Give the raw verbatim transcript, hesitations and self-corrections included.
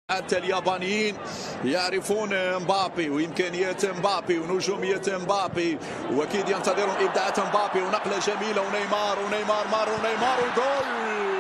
حتى اليابانيين يعرفون مبابي وامكانيات مبابي ونجوميه مبابي، واكيد ينتظرون ابداعات مبابي ونقله جميله ونيمار ونيمار مار ونيمار وجول.